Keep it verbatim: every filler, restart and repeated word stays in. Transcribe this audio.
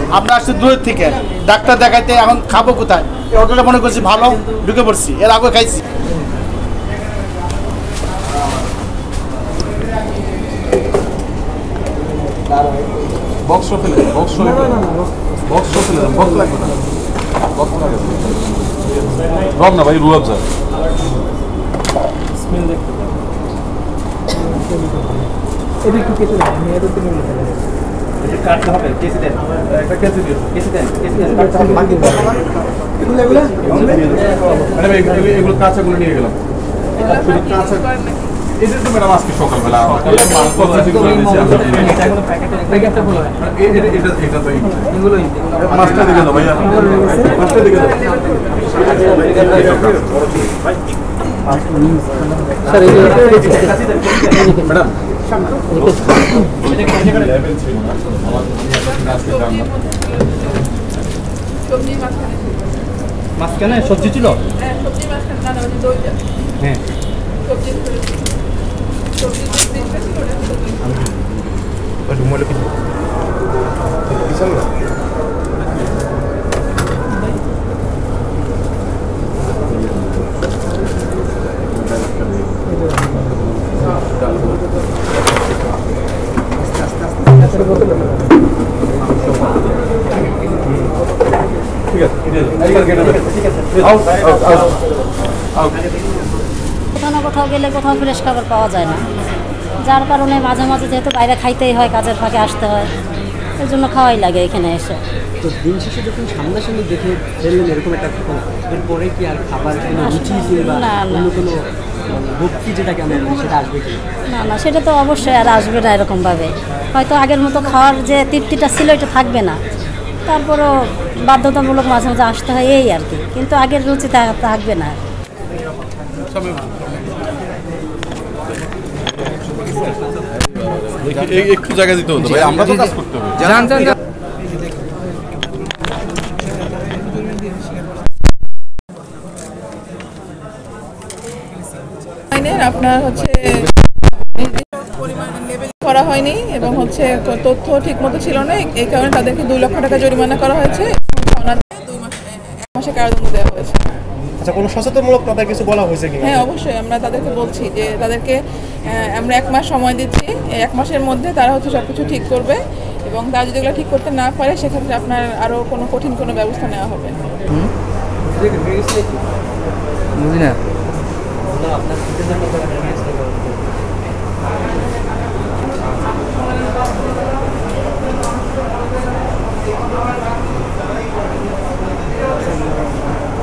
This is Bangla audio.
আমরা আসছি দূরের থেকে ডাক্তার দেখাইতে, এখন খাবো কোথায়? এই হোটেলটা মনে করছি ভালো, ঢুকে পড়ছি, এর আগে খাইছি। বক্স ফেলে বক্স ফেলে বক্স ফেলে বক্স লাগবে না, বক্স লাগবে রব না ভাই, রুয়াব স্যার স্মেল দেখতে পাবেন। এটা একটু কেটে দাও, আমি এটাতে নিয়ে নিতে পারি। এটা কাটতে হবে, কেটে দেন, একটা কেটে দিন, কেটে দেন, কেটে দেন, কাটতে হবে বাকি দাও। এগুলো এগুলো আরে ভাই এগুলো কাঁচাগুলো নিয়ে গেলাম। শুধু কাঁচা এই যে তো ম্যাডাম আজকে সকালবেলা আমাকে মাল কোয়ালিটি করে দিয়েছি আমরা। এটা এখনো প্যাকেটে প্যাকেটটা বলো এটা এটা এটা তো এগুলো মাছটা দিকে দাও ভাইয়া, মাছটা দিকে দাও স্যার। এই যে ম্যাডাম সবজি মাঝখানে সবজি ছিল, হ্যাঁ সবজি মাঝখানে না ওই দইটা, হ্যাঁ সবজি সবজি দিতে ছিল না সবজি ওই মোলে কি বিশাল না কোথাও না কোথাও গেলে কোথাও ফ্রেশ খাবার পাওয়া যায় না, যার কারণে মাঝে মাঝে যেহেতু বাইরে খাইতেই হয়, কাজের ফাঁকে আসতে হয়, এর জন্য খাওয়াই লাগে এখানে এসে। তো দিন শেষে যখন সামনাসামনি দেখে ফেললেন এরকম একটা এরপরে কি আর খাবার কোনো রুচি কিংবা অন্য কোনো ভক্তি যেটাকে আমরা বলি সেটা আসবে কি? না না, সেটা তো অবশ্যই আর আসবে না এরকমভাবে। হয়তো আগের মতো খাওয়ার যে তৃপ্তিটা ছিল এটা থাকবে না, তারপরও বাধ্যতামূলক মাঝে মাঝে আসতে হয় এই আর কি, কিন্তু আগের রুচি থাকবে না। একটু জায়গা দিতে হতো ভাই, আমরা তো কাজ করতে হবে। জান জান আপনার হচ্ছে পরিমাণের লেভেল করা হয়নি এবং হচ্ছে তথ্য ঠিক মতো ছিল না, এই কারণে তাদেরকে দুই লক্ষ টাকা জরিমানা করা হয়েছে, দুই মাস এক মাসে কারাদণ্ড দেওয়া হয়েছে। আচ্ছা, কোনো সচেতনমূলক কথা কিছু বলা হয়েছে কিনা? হ্যাঁ অবশ্যই, আমরা তাদেরকে বলছি যে তাদেরকে আমরা এক মাস সময় দিচ্ছি, এই এক মাসের মধ্যে তারা হচ্ছে সব কিছু ঠিক করবে এবং তারা যদি এগুলো ঠিক করতে না পারে সেক্ষেত্রে আপনার আরও কোনো কঠিন কোনো ব্যবস্থা নেওয়া হবে। বুঝি না আপনার